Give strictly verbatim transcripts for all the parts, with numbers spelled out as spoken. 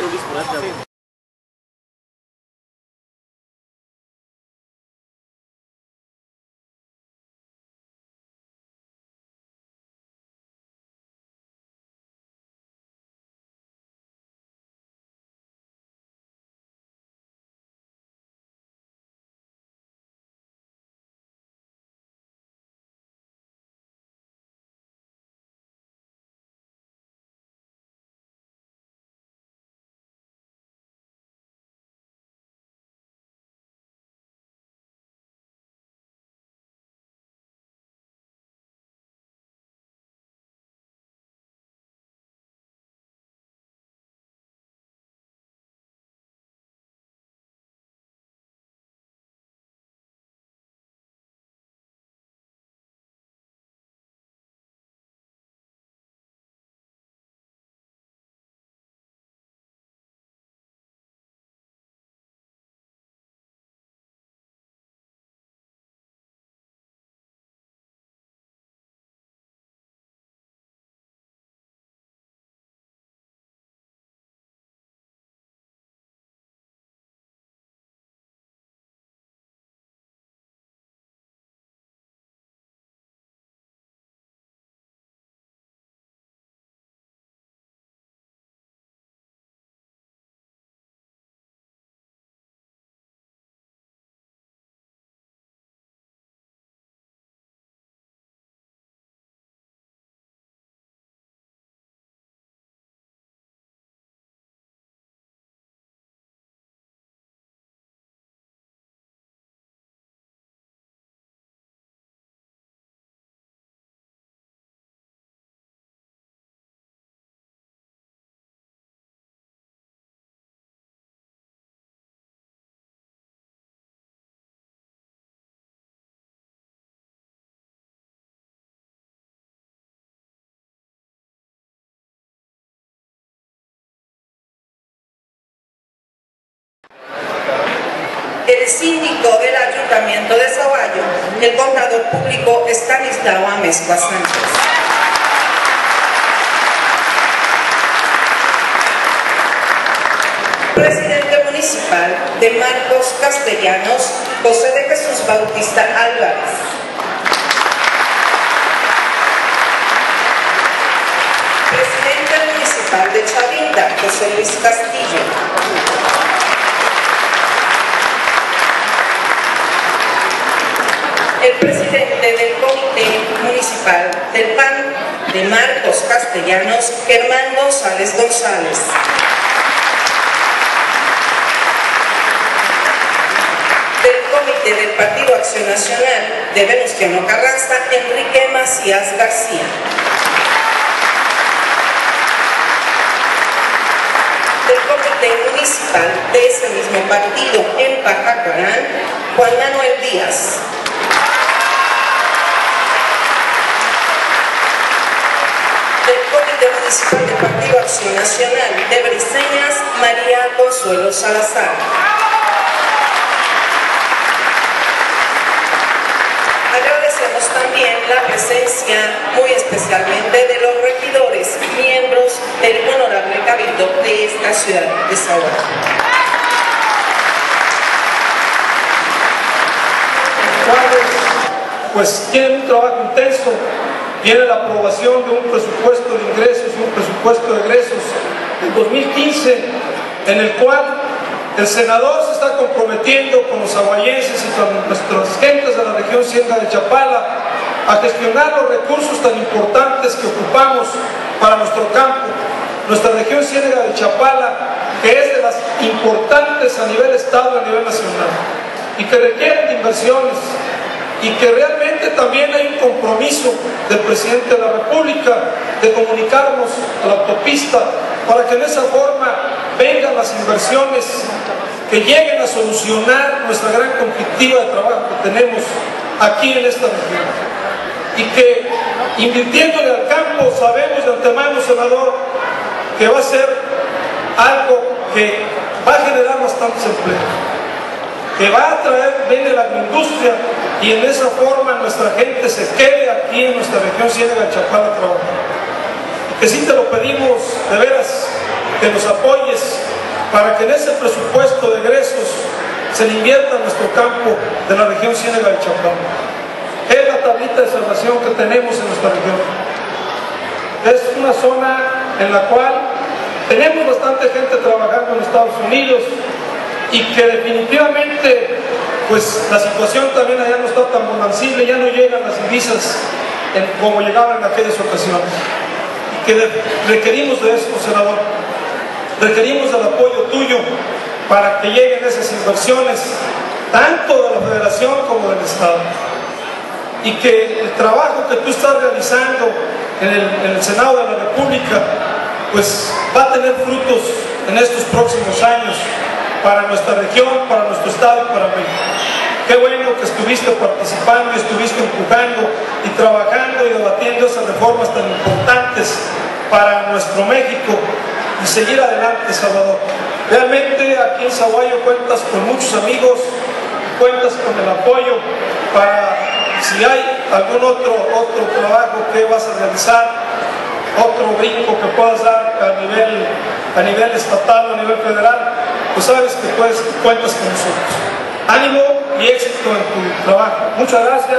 El síndico del Ayuntamiento de Sahuayo, el contador público Estanislao Amezcua Sánchez. Presidente municipal de Marcos Castellanos, José de Jesús Bautista Álvarez. Presidente municipal de Chavinda, José Luis Castillo. El presidente del Comité Municipal del P A N de Marcos Castellanos, Germán González González. Del Comité del Partido Acción Nacional de Venustiano Carranza, Enrique Macías García. Del Comité Municipal de ese mismo partido en Pajacuarán, Juan Manuel Díaz. Del Comité Municipal del Partido Acción Nacional de Briceñas, María Consuelo Salazar. Agradecemos también la presencia muy especialmente de los regidores, miembros del honorable cabildo de esta ciudad de Sahuayo. Pues tienen un trabajo intenso. Viene la aprobación de un presupuesto de ingresos y un presupuesto de egresos en dos mil quince, en el cual el senador se está comprometiendo con los sahuayenses y con nuestras gentes de la región Ciénega de Chapala a gestionar los recursos tan importantes que ocupamos para nuestro campo. Nuestra región Ciénega de Chapala, que es de las importantes a nivel estado y a nivel nacional, y que requieren de inversiones, y que realmente también hay un compromiso del presidente de la República de comunicarnos a la autopista para que de esa forma vengan las inversiones que lleguen a solucionar nuestra gran conflictiva de trabajo que tenemos aquí en esta región. Y que invirtiéndole al campo, sabemos de antemano, senador, que va a ser algo que va a generar bastantes empleos, que va a traer bien la agroindustria, y en esa forma nuestra gente se quede aquí en nuestra región Ciénega de Chapala trabajando. Y que sí te lo pedimos de veras, que nos apoyes para que en ese presupuesto de egresos se le invierta en nuestro campo de la región Ciénega del Chapala. Es la tablita de salvación que tenemos en nuestra región. Es una zona en la cual tenemos bastante gente trabajando en Estados Unidos y que definitivamente pues la situación también allá no está tan bonancible, ya no llegan las divisas en, como llegaban en aquellas ocasiones. Y que de, requerimos de eso, senador, requerimos del apoyo tuyo para que lleguen esas inversiones, tanto de la Federación como del Estado. Y que el trabajo que tú estás realizando en el, en el Senado de la República, pues va a tener frutos en estos próximos años para nuestra región, para nuestro Estado y para México. Qué bueno que estuviste participando y estuviste empujando y trabajando y debatiendo esas reformas tan importantes para nuestro México y seguir adelante, Salvador. Realmente aquí en Sahuayo cuentas con muchos amigos, cuentas con el apoyo para si hay algún otro, otro trabajo que vas a realizar, otro brinco que puedas dar a nivel, a nivel estatal o a nivel federal, pues sabes que puedes, cuentas con nosotros. Ánimo y éxito en tu trabajo. Muchas gracias.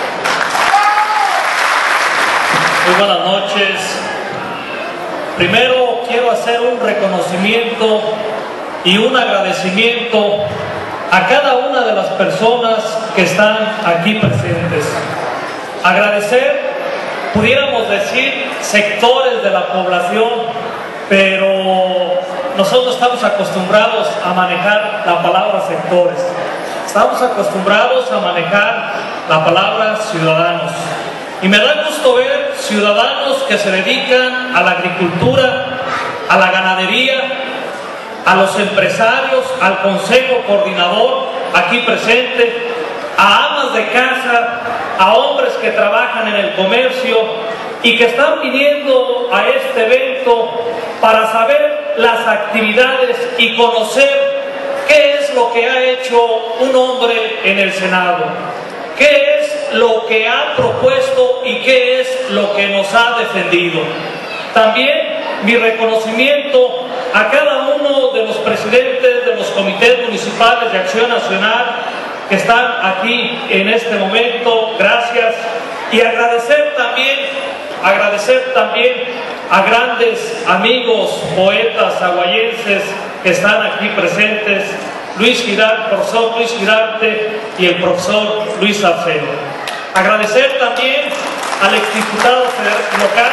Muy buenas noches. Primero quiero hacer un reconocimiento y un agradecimiento a cada una de las personas que están aquí presentes. Agradecer, pudiéramos decir, sectores de la población, pero nosotros estamos acostumbrados a manejar la palabra sectores. Estamos acostumbrados a manejar la palabra ciudadanos. Y me da gusto ver ciudadanos que se dedican a la agricultura, a la ganadería, a los empresarios, al consejo coordinador aquí presente, a amas de casa, a hombres que trabajan en el comercio y que están viniendo a este evento para saber las actividades y conocer qué es lo que ha hecho un hombre en el Senado, qué es lo que ha propuesto y qué es lo que nos ha defendido. También mi reconocimiento a cada uno de los presidentes de los comités municipales de Acción Nacional que están aquí en este momento, gracias, y agradecer también, agradecer también a grandes amigos, poetas sahuayenses que están aquí presentes, Luis Girarte, profesor Luis Girarte y el profesor Luis Salcedo. Agradecer también al exdiputado local,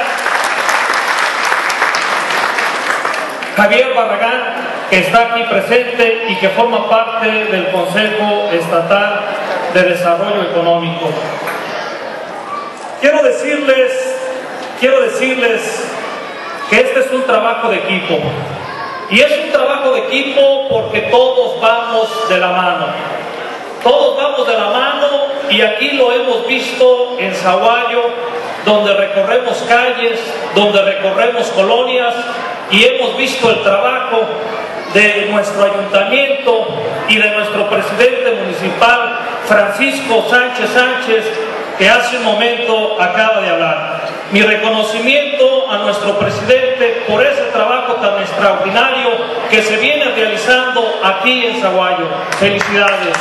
Javier Barragán, que está aquí presente y que forma parte del Consejo Estatal de Desarrollo Económico. Quiero decirles, quiero decirles que este es un trabajo de equipo. Y es un trabajo de equipo porque todos vamos de la mano. Todos vamos de la mano y aquí lo hemos visto en Sahuayo, donde recorremos calles, donde recorremos colonias y hemos visto el trabajo de nuestro ayuntamiento y de nuestro presidente municipal, Francisco Sánchez Sánchez, que hace un momento acaba de hablar. Mi reconocimiento a nuestro presidente por ese trabajo tan extraordinario que se viene realizando aquí en Sahuayo. Felicidades.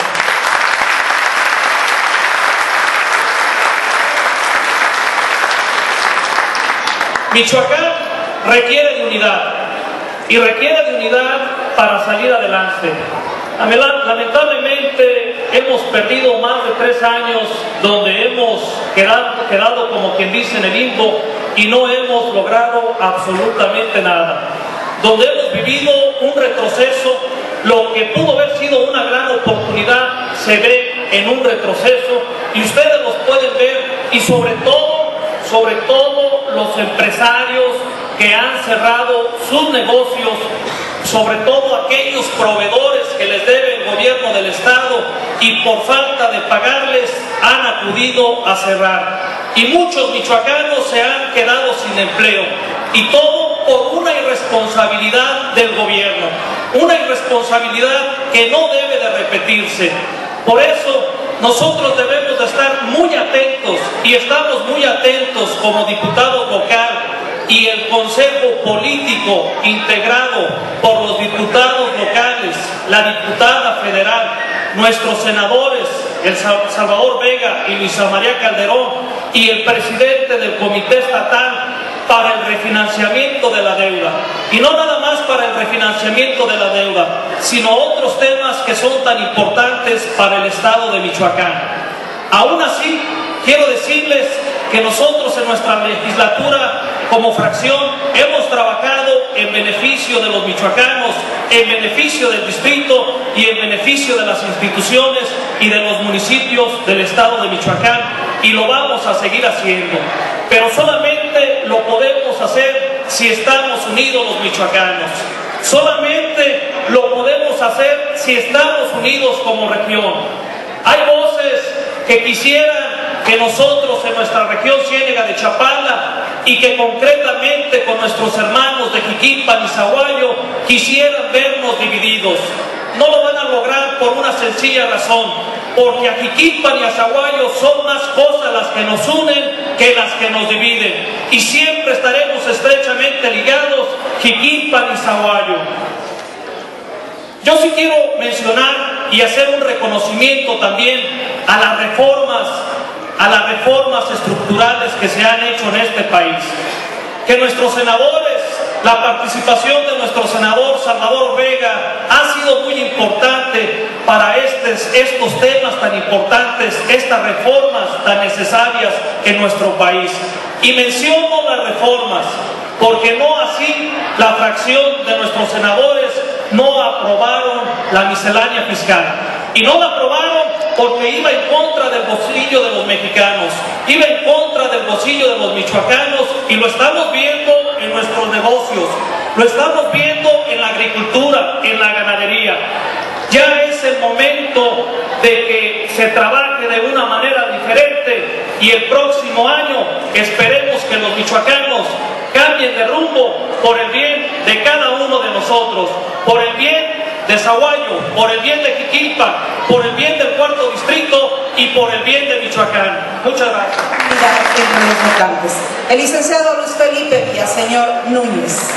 Michoacán requiere de unidad y requiere de unidad para salir adelante. Lamentablemente hemos perdido más de tres años donde hemos quedado, quedado como quien dice en el limbo y no hemos logrado absolutamente nada. Donde hemos vivido un retroceso, lo que pudo haber sido una gran oportunidad se ve en un retroceso y ustedes los pueden ver y sobre todo, sobre todo los empresarios que han cerrado sus negocios, sobre todo aquellos proveedores que les debe el gobierno del Estado y por falta de pagarles han acudido a cerrar. Y muchos michoacanos se han quedado sin empleo y todo por una irresponsabilidad del gobierno, una irresponsabilidad que no debe de repetirse. Por eso nosotros debemos de estar muy atentos y estamos muy atentos como diputados locales y el Consejo político integrado por los diputados locales, la diputada federal, nuestros senadores, el Salvador Vega y Luisa María Calderón, y el presidente del Comité Estatal para el refinanciamiento de la deuda. Y no nada más para el refinanciamiento de la deuda, sino otros temas que son tan importantes para el Estado de Michoacán. Aún así, quiero decirles que nosotros en nuestra legislatura, como fracción, hemos trabajado en beneficio de los michoacanos, en beneficio del distrito y en beneficio de las instituciones y de los municipios del Estado de Michoacán, y lo vamos a seguir haciendo. Pero solamente lo podemos hacer si estamos unidos los michoacanos. Solamente lo podemos hacer si estamos unidos como región. Hay voces que quisieran que nosotros en nuestra región Ciénega de Chapala y que concretamente con nuestros hermanos de Jiquilpan y Zaguayo quisieran vernos divididos. No lo van a lograr por una sencilla razón, porque a Jiquilpan y a Zaguayo son más cosas las que nos unen que las que nos dividen, y siempre estaremos estrechamente ligados Jiquilpan y Zaguayo. Yo sí quiero mencionar y hacer un reconocimiento también a las reformas, a las reformas estructurales que se han hecho en este país. Que nuestros senadores, la participación de nuestro senador Salvador Vega ha sido muy importante para estos, estos temas tan importantes, estas reformas tan necesarias en nuestro país. Y menciono las reformas, porque no así la fracción de nuestros senadores no aprobaron la miscelánea fiscal. Y no la aprobaron porque iba en contra del bolsillo de los mexicanos, iba en contra del bolsillo de los michoacanos, y lo estamos viendo en nuestros negocios, lo estamos viendo en la agricultura, en la ganadería. Ya es el momento de que se trabaje de una manera diferente, y el próximo año esperemos que los michoacanos cambien de rumbo por el bien de cada uno de nosotros, por el bien de Zaguayo, por el bien de Jiquilpan, por el bien del cuarto distrito y por el bien de Michoacán. Muchas gracias. Los votantes. El licenciado Luis Felipe Villaseñor Núñez.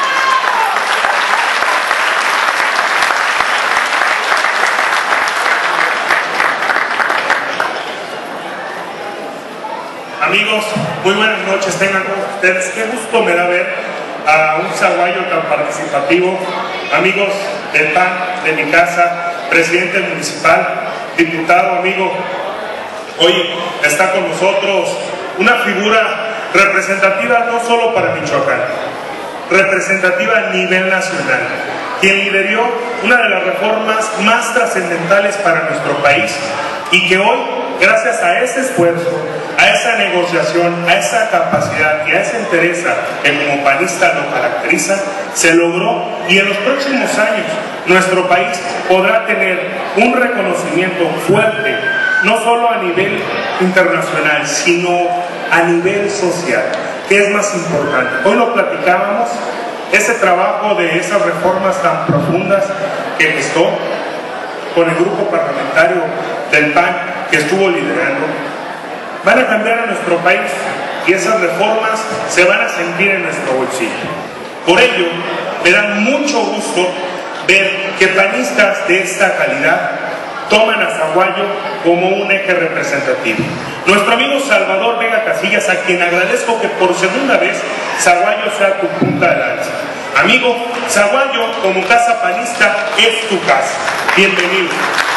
Amigos, muy buenas noches, tengan ustedes. Qué gusto me da ver a un Zaguayo tan participativo. Amigos del P A N de mi casa, presidente municipal, diputado, amigo, hoy está con nosotros una figura representativa no solo para Michoacán, representativa a nivel nacional, quien lideró una de las reformas más trascendentales para nuestro país, y que hoy, gracias a ese esfuerzo, a esa negociación, a esa capacidad y a esa entereza que como panista lo caracteriza, se logró, y en los próximos años nuestro país podrá tener un reconocimiento fuerte, no solo a nivel internacional, sino a nivel social, que es más importante. Hoy lo platicábamos, ese trabajo de esas reformas tan profundas que gestó con el grupo parlamentario del P A N que estuvo liderando, van a cambiar a nuestro país, y esas reformas se van a sentir en nuestro bolsillo. Por ello, me da mucho gusto ver que panistas de esta calidad toman a Zaguayo como un eje representativo. Nuestro amigo Salvador Vega Casillas, a quien agradezco que por segunda vez Zaguayo sea tu punta de lanza. Amigo, Zaguayo como casa panista es tu casa. Bienvenido.